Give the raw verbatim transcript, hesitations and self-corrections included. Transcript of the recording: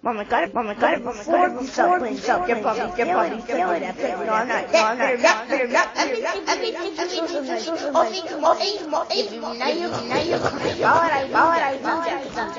Mama got it, Mama got it, Mama got it, before you stop, your body, your body, your body, that's it. No, I'm not, no, I'm not, not, better not, everything, everything, everything,